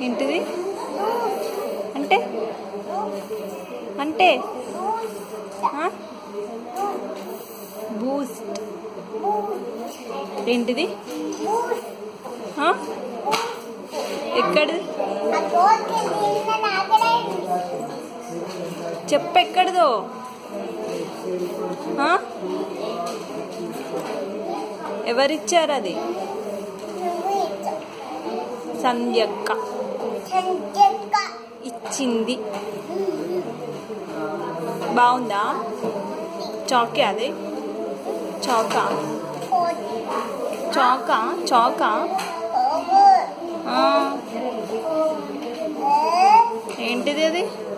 ఏంటిది అంటే అంటే బూస్ట్ ఏంటిది ఎక్కడిది చెప్పెక్కడిదో ఎవరిచ్చారు అది సంధ్యక్క ఇచ్చింది బాగుందా చాకే అది చౌకా చౌకా చౌకా ఏంటిది అది